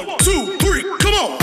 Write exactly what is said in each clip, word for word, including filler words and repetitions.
One, two, three, come on.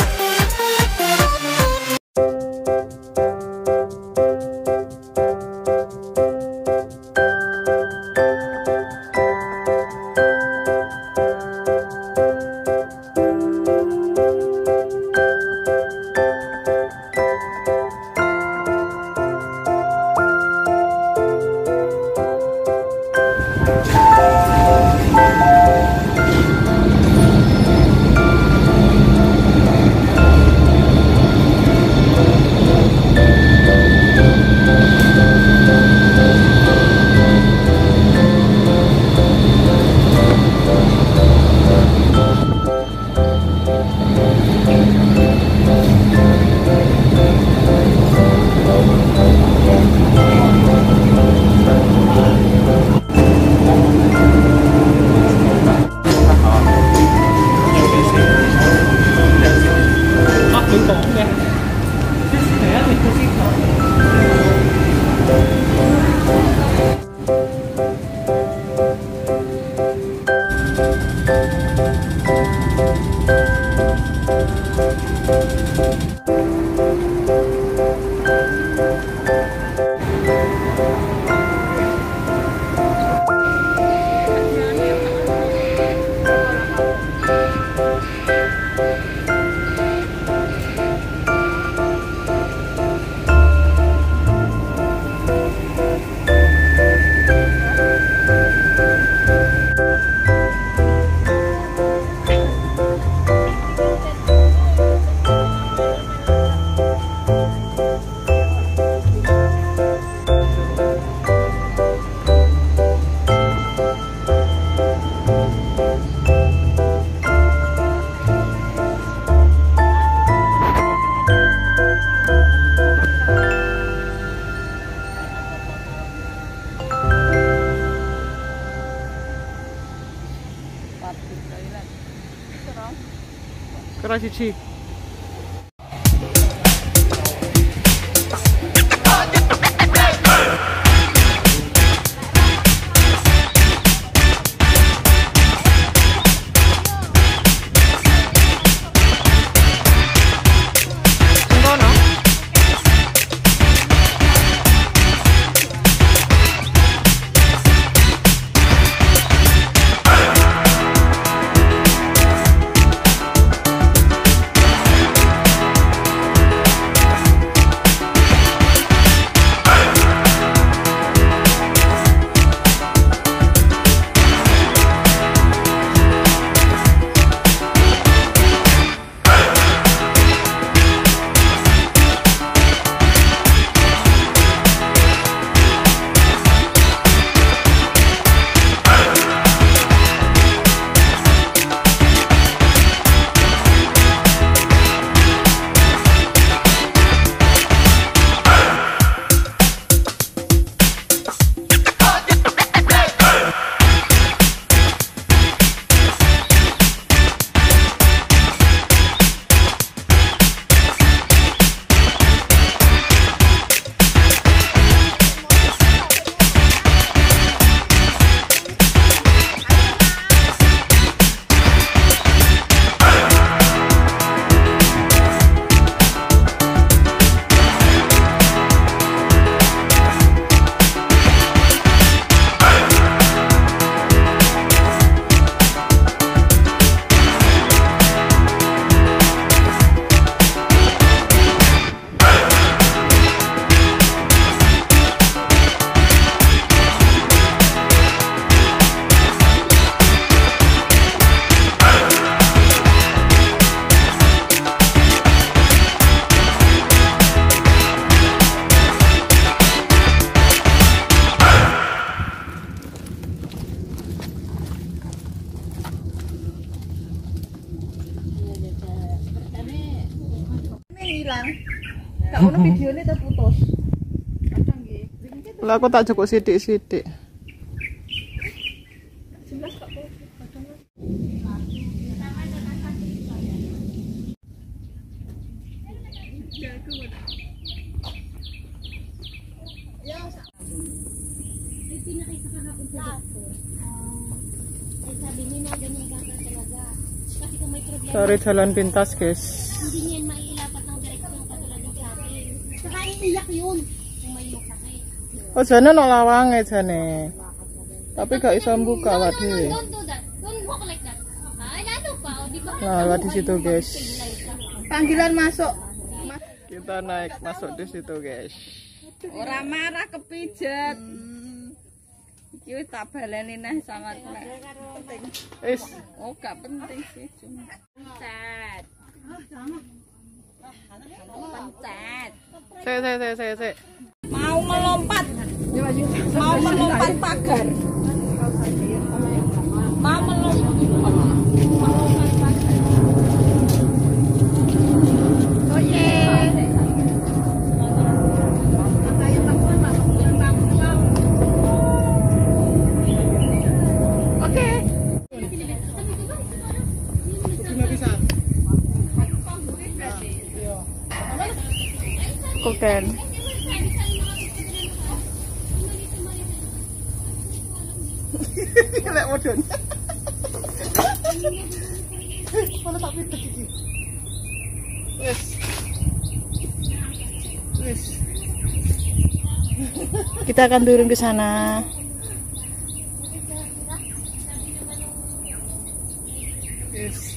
Kera cici. Hilang. Gak ono videone terputus. Kadang nggih. Lah aku tak cukup sithik-sithik. sebelas kok kadang. Ya, itu nakita ka po. Ay sabi niya na ganyan ka talaga. Kasi kung may Cari jalan pintas, guys. Hindi niyan mailapat ng direksyon katulad ng sa akin. Saka iiyak yun kung may masakit. Oh, jane no lawange jane. Tapi gak iso buka awak dhewe. Don't do that. Don't walk like that. Ah, ano pa? O, di ba? Nah, awak di situ, guys. Panggilan masuk. Kita naik masuk di situ, guys. Ora marah kepijet. Iki wis tak baleni neh sangat nek. Is, Oh, gak penting sih cuma. Pencet. Pencet. se se se se se. Mau melompat. Mau melompat pagar. Mau melompat. Melompat pagar. Oh yeah. Oke. Koken. Lek modon. Mana tak pitet iki. Wes. Wes. Kita akan turun ke sana. Yes.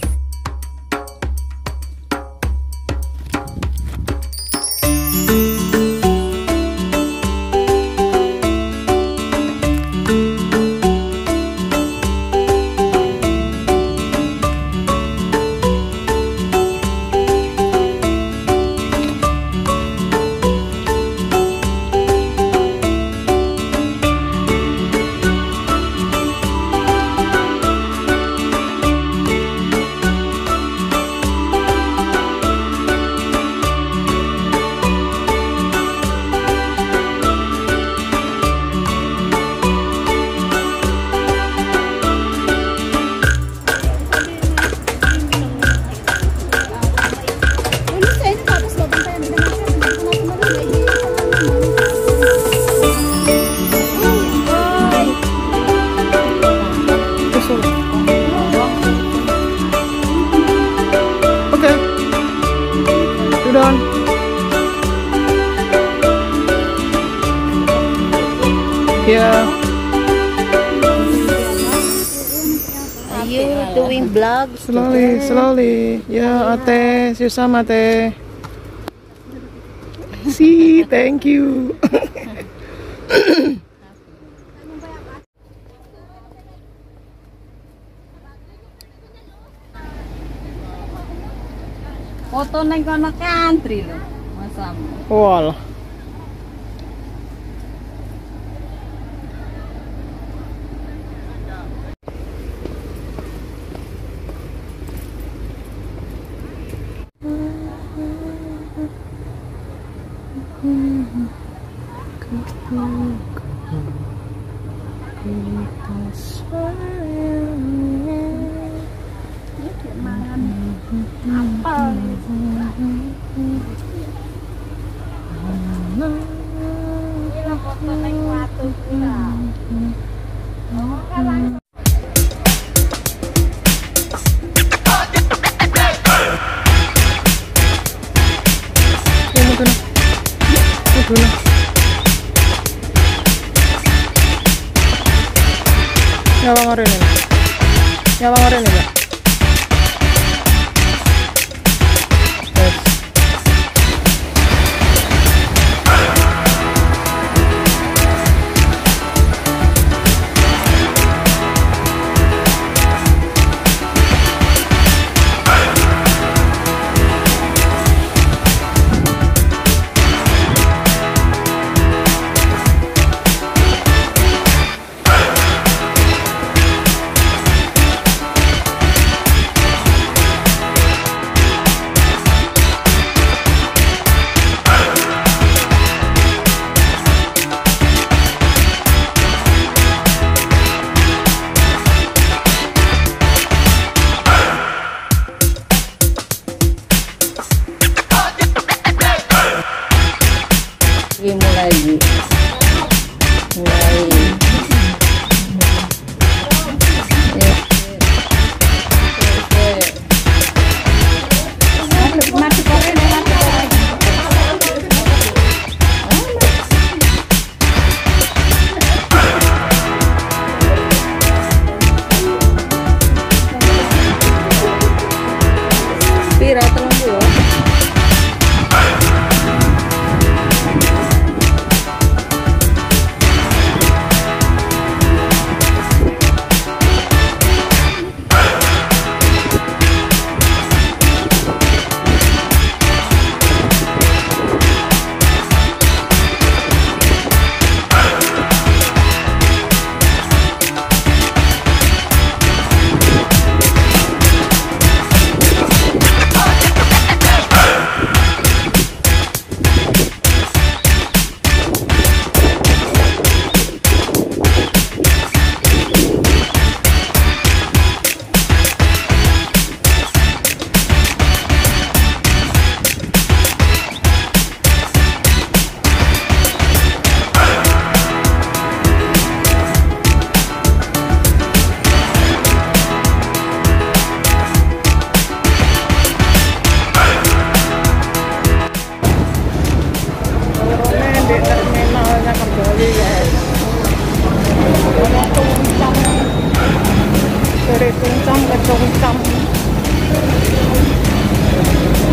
Yeah. Are you doing vlog? Slowly, slowly. Yeah, ate, susah ate. See, thank you. Foto neng kono country lho, masamu. Wall. Nyawang orang ini, nyawang orang ini, Mbak. Yes. sungkem.